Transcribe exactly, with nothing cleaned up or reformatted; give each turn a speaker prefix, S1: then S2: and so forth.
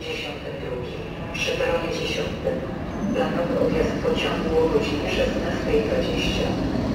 S1: pięćdziesiątym drugim. Przy peronie dziesiątym. Planowy odjazd pociągu o godzinie szesnastej dwadzieścia.